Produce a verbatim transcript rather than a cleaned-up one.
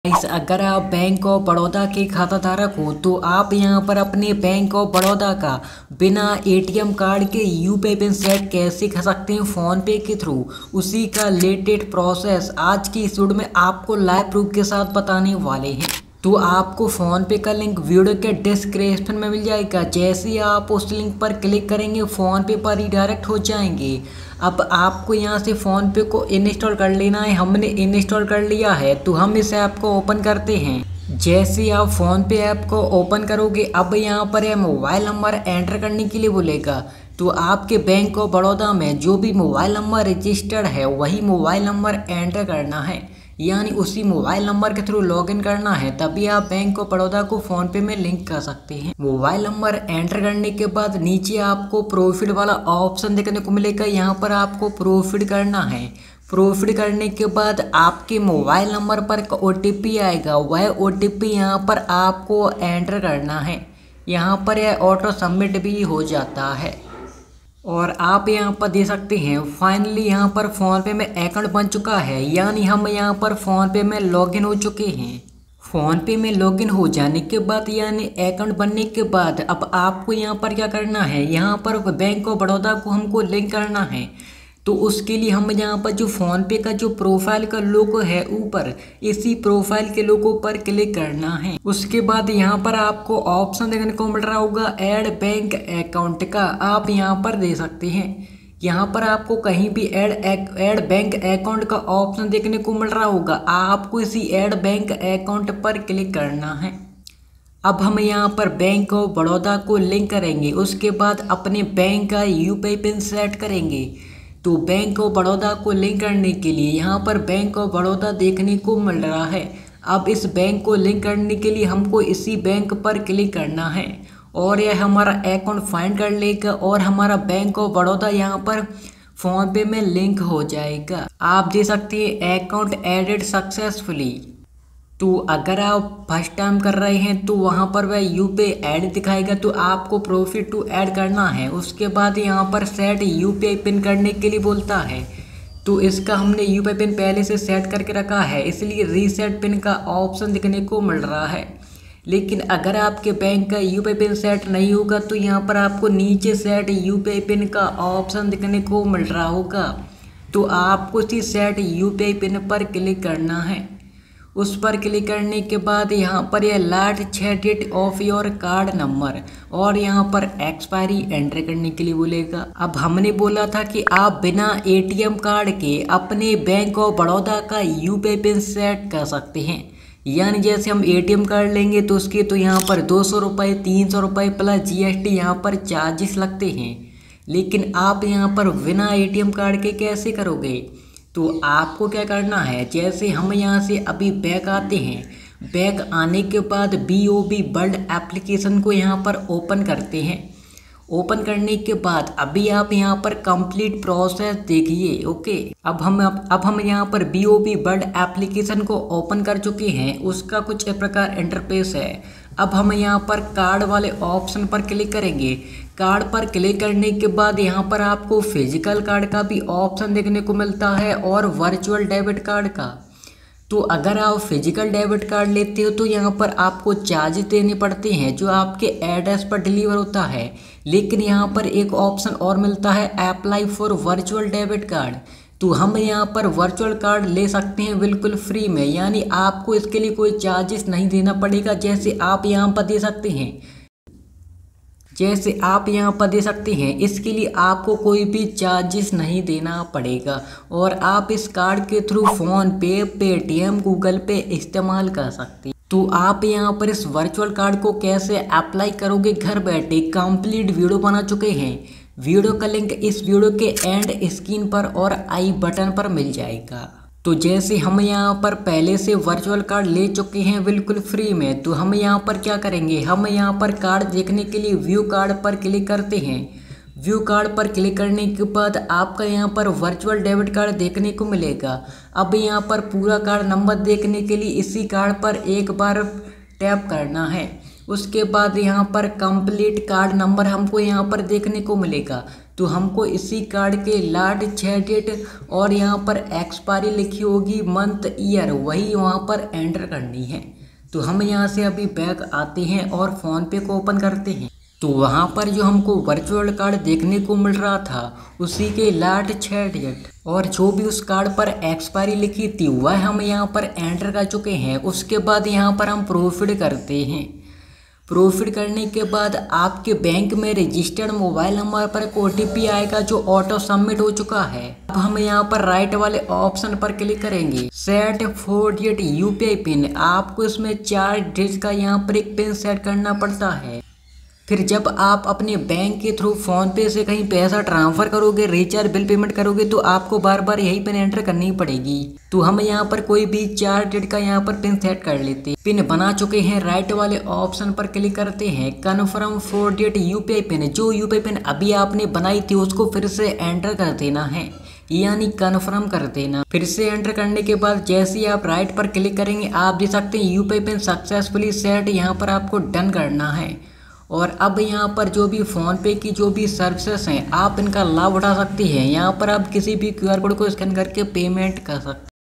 Guys, अगर आप bank of Baroda के खाता धारक हो तो आप यहां पर अपने बैंक ऑफ बड़ौदा का बिना एटीएम कार्ड के यूपीआई पिन सेट कैसे कर सकते हैं फ़ोन पे के थ्रू। उसी का लेटेस्ट प्रोसेस आज की इस वीडियो में आपको लाइव प्रूफ के साथ बताने वाले हैं। तो आपको फ़ोन पे का लिंक वीडियो के डिस्क्रिप्शन में मिल जाएगा। जैसे ही आप उस लिंक पर क्लिक करेंगे फ़ोन पे पर रिडायरेक्ट हो जाएंगे। अब आपको यहाँ से फ़ोन पे को इंस्टॉल कर लेना है। हमने इंस्टॉल कर लिया है तो हम इस ऐप को ओपन करते हैं। जैसे आप फ़ोन पे ऐप को ओपन करोगे अब यहाँ पर है मोबाइल नंबर एंटर करने के लिए बोलेगा। तो आपके बैंक ऑफ बड़ौदा में जो भी मोबाइल नंबर रजिस्टर्ड है वही मोबाइल नंबर एंटर करना है, यानी उसी मोबाइल नंबर के थ्रू लॉगिन करना है, तभी आप बैंक ऑफ बड़ौदा को फ़ोन पे में लिंक कर सकते हैं। मोबाइल नंबर एंटर करने के बाद नीचे आपको प्रोफिट वाला ऑप्शन देखने को मिलेगा। यहाँ पर आपको प्रोफिट करना है। प्रोफिट करने के बाद आपके मोबाइल नंबर पर ओ टी पी आएगा, वह ओ टी पी यहाँ पर आपको एंटर करना है। यहाँ पर यह ऑटो सबमिट भी हो जाता है और आप यहाँ पर दे सकते हैं फाइनली यहाँ पर फ़ोन पे में अकाउंट बन चुका है, यानी हम यहाँ पर फ़ोन पे में लॉगिन हो चुके हैं। फ़ोन पे में लॉगिन हो जाने के बाद यानी अकाउंट बनने के बाद अब आपको यहाँ पर क्या करना है, यहाँ पर बैंक ऑफ बड़ौदा को हमको लिंक करना है। तो उसके लिए हम यहाँ पर जो फ़ोन पे का जो प्रोफाइल का लोगो है ऊपर, इसी प्रोफाइल के लोगो पर क्लिक करना है। उसके बाद यहाँ पर आपको ऑप्शन देखने को मिल रहा होगा ऐड बैंक अकाउंट का, आप यहाँ पर दे सकते हैं। यहाँ पर आपको कहीं भी ऐड ऐड बैंक अकाउंट का ऑप्शन देखने को मिल रहा होगा, आपको इसी ऐड बैंक अकाउंट पर क्लिक करना है। अब हम यहाँ पर बैंक ऑफ बड़ौदा को लिंक करेंगे। उसके बाद अपने बैंक का यूपीआई पिन सेट करेंगे। तो बैंक ऑफ बड़ौदा को लिंक करने के लिए यहाँ पर बैंक ऑफ बड़ौदा देखने को मिल रहा है। अब इस बैंक को लिंक करने के लिए हमको इसी बैंक पर क्लिक करना है और यह हमारा अकाउंट फाइंड कर लेगा और हमारा बैंक ऑफ बड़ौदा यहाँ पर फ़ोन पे में लिंक हो जाएगा। आप दे सकते हैं अकाउंट एडेड सक्सेसफुली। तो अगर आप फर्स्ट टाइम कर रहे हैं तो वहाँ पर वह यूपीआई ऐड दिखाएगा, तो आपको प्रॉफिट टू ऐड करना है। उसके बाद यहाँ पर सेट यूपीआई पिन करने के लिए बोलता है, तो इसका हमने यूपीआई पिन पहले से सेट करके रखा है, इसलिए रीसेट पिन का ऑप्शन दिखने को मिल रहा है। लेकिन अगर आपके बैंक का यूपीआई पिन सेट नहीं होगा तो यहाँ पर आपको नीचे सेट यूपीआई पिन का ऑप्शन दिखने को मिल रहा होगा। तो आपको इसी सेट यूपीआई पिन पर क्लिक करना है। उस पर क्लिक करने के बाद यहाँ पर यह लास्ट छः digit of your card number और यहाँ पर एक्सपायरी एंटर करने के लिए बोलेगा। अब हमने बोला था कि आप बिना एटीएम कार्ड के अपने बैंक ऑफ बड़ौदा का यूपीआई पिन सेट कर सकते हैं, यानी जैसे हम एटीएम कार्ड लेंगे तो उसके तो यहाँ पर दो सौ रुपये तीन सौ रुपये प्लस जीएसटी यहाँ पर चार्जेस लगते हैं। लेकिन आप यहाँ पर बिना एटीएम कार्ड के कैसे करोगे? तो आपको क्या करना है, जैसे हम यहाँ से अभी बैक आते हैं, बैक आने के बाद B O B world application को यहाँ पर ओपन करते हैं। ओपन करने के बाद अभी आप यहाँ पर कंप्लीट प्रोसेस देखिए। ओके, अब हम अब, अब हम यहाँ पर B O B world application को ओपन कर चुके हैं। उसका कुछ इस प्रकार इंटरफेस है। अब हम यहाँ पर कार्ड वाले ऑप्शन पर क्लिक करेंगे। कार्ड पर क्लिक करने के बाद यहाँ पर आपको फिजिकल कार्ड का भी ऑप्शन देखने को मिलता है और वर्चुअल डेबिट कार्ड का। तो अगर आप फिजिकल डेबिट कार्ड लेते हो तो यहाँ पर आपको चार्ज देने पड़ते हैं जो आपके एड्रेस पर डिलीवर होता है। लेकिन यहाँ पर एक ऑप्शन और मिलता है apply for virtual debit card. तो हम यहाँ पर वर्चुअल कार्ड ले सकते हैं बिल्कुल फ्री में, यानी आपको इसके लिए कोई चार्जेस नहीं देना पड़ेगा। जैसे आप यहाँ पर दे सकते हैं जैसे आप यहाँ पर दे सकते हैं इसके लिए आपको कोई भी चार्जेस नहीं देना पड़ेगा और आप इस कार्ड के through PhonePe, Paytm, Google Pay इस्तेमाल कर सकते हैं। तो आप यहाँ पर इस वर्चुअल कार्ड को कैसे अप्लाई करोगे घर बैठे, कंप्लीट वीडियो बना चुके हैं। वीडियो का लिंक इस वीडियो के एंड स्क्रीन पर और आई बटन पर मिल जाएगा। तो जैसे हम यहाँ पर पहले से वर्चुअल कार्ड ले चुके हैं बिल्कुल फ्री में, तो हम यहाँ पर क्या करेंगे, हम यहाँ पर कार्ड देखने के लिए व्यू कार्ड पर क्लिक करते हैं। व्यू कार्ड पर क्लिक करने के बाद आपका यहाँ पर वर्चुअल डेबिट कार्ड देखने को मिलेगा। अब यहाँ पर पूरा कार्ड नंबर देखने के लिए इसी कार्ड पर एक बार टैप करना है। उसके बाद यहाँ पर कंप्लीट कार्ड नंबर हमको यहाँ पर देखने को मिलेगा। तो तो हमको इसी कार्ड के लास्ट छः डिजिट और यहाँ पर एक्सपायरी लिखी होगी मंथ ईयर, वही वहाँ पर एंटर करनी है। तो हम यहाँ से अभी बैक आते हैं और फ़ोनपे को ओपन करते हैं। तो वहाँ पर जो हमको वर्चुअल कार्ड देखने को मिल रहा था उसी के लास्ट छः डिजिट और जो भी उस कार्ड पर एक्सपायरी लिखी थी वह हम यहाँ पर एंटर कर चुके हैं। उसके बाद यहाँ पर हम प्रोसीड करते हैं। प्रोसीड करने के बाद आपके बैंक में रजिस्टर्ड मोबाइल नंबर पर एक ओ टी पी आएगा जो ऑटो सबमिट हो चुका है। अब हम यहाँ पर राइट वाले ऑप्शन पर क्लिक करेंगे, set four digit U P I pin. आपको इसमें चार डिजिट का यहाँ पर एक पिन सेट करना पड़ता है। फिर जब आप अपने बैंक के थ्रू फ़ोन पे से कहीं पैसा ट्रांसफ़र करोगे, रिचार्ज बिल पेमेंट करोगे तो आपको बार बार यही पिन एंटर करनी पड़ेगी। तो हम यहाँ पर कोई भी चार डिजिट का यहाँ पर पिन सेट कर लेते हैं। पिन बना चुके हैं, राइट वाले ऑप्शन पर क्लिक करते हैं, confirm four digit U P I pin. जो यू पी आई पिन अभी आपने बनाई थी उसको फिर से एंटर कर देना है, यानी कन्फर्म कर देना। फिर से एंटर करने के बाद जैसे ही आप राइट पर क्लिक करेंगे आप देख सकते हैं U P I pin successfully set. यहाँ पर आपको डन करना है। और अब यहाँ पर जो भी फ़ोनपे की जो भी सर्विसेज हैं आप इनका लाभ उठा सकते हैं। यहाँ पर आप किसी भी क्यू आर कोड को स्कैन करके पेमेंट कर सकते हैं।